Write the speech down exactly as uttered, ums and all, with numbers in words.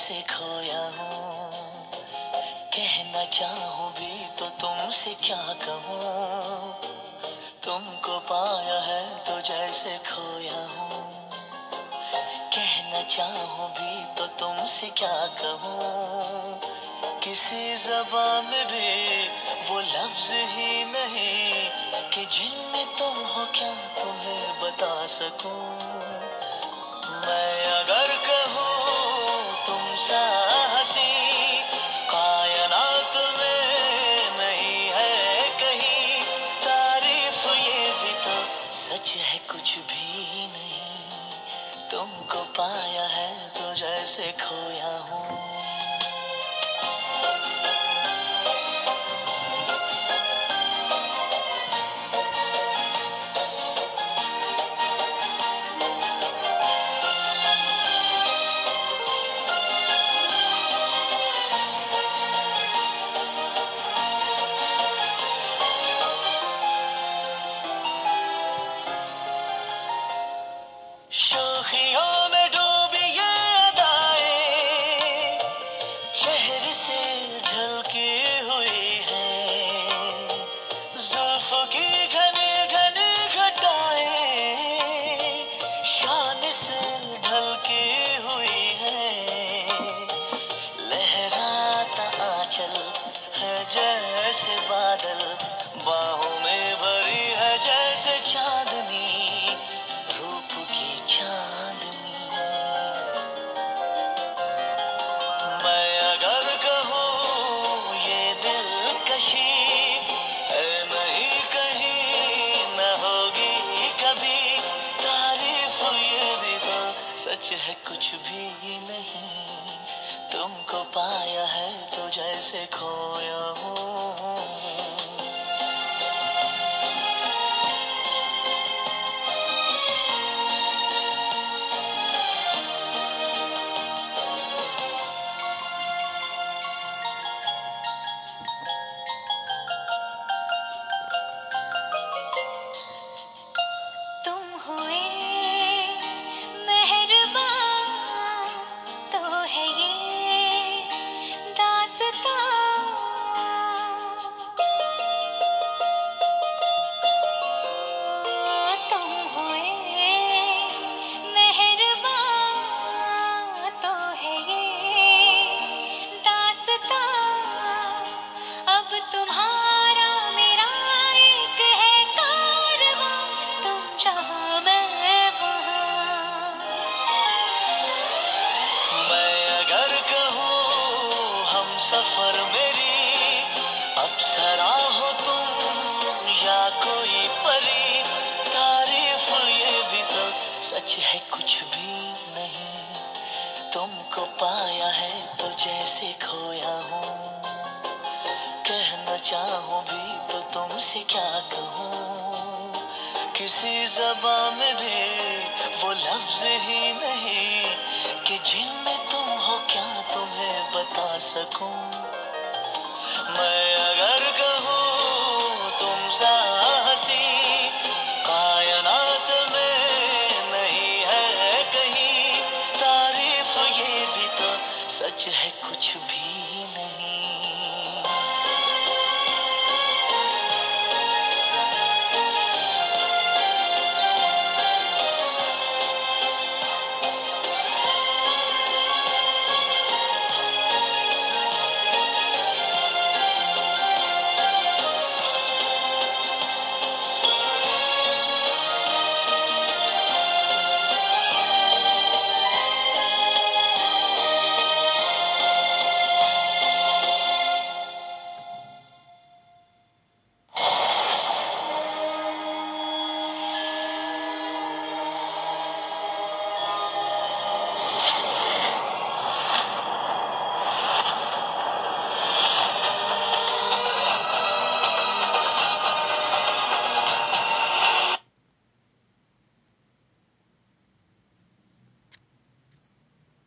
जैसे खोया हूँ। कहना चाहूँ भी तो तुमसे क्या कहूँ, तुमको पाया है तो जैसे खोया हूँ। कहना चाहूँ भी तो तुमसे क्या कहूँ, किसी ज़बान में भी वो लफ्ज़ ही नहीं कि जिनमें तुम हो क्या तुम्हें बता सकूं। मैं अगर कहूँ तुम सा हंसी कायनात में नहीं है कहीं, तारीफ ये भी तो सच है कुछ भी नहीं, तुमको पाया है तो जैसे खोया हूँ। शोखियों में डूबी ये अदाएं चेहरे से झलकी हुई है, जुल्फों की घनी घनी घटाएं शान से ढलकी हुई है। लहराता आंचल है जैसे बादल, बाहों में भरी है जैसे चांदनी, रूप की चांदनी। मैं अगर कहूँ ये दिलकशी है नहीं कहीं न होगी कभी, तारीफ ये भी तो सच है कुछ भी नहीं, तुमको पाया है तो जैसे खोया हूँ। तुम हुए मेहरबान तो है ये दास्तां, तुम हुए मेहरबान तो है ये दास्तां, अब तुम्हारा मेरा एक है कारवां, तुम जहाँ मैं वहाँ। मैं अगर कहूँ हम सफर मेरी अप्सरा हो तुम या कोई परी, तारीफ ये भी तो सच है कुछ भी नहीं, तुमको पाया है तो जैसे खोया हूँ। कहना चाहूँ भी तो तुमसे क्या कहूँ, किसी ज़बान में भी वो लफ्ज़ ही नहीं कि जिनमें तुम हो क्या तुम्हें बता सकूं। मैं अगर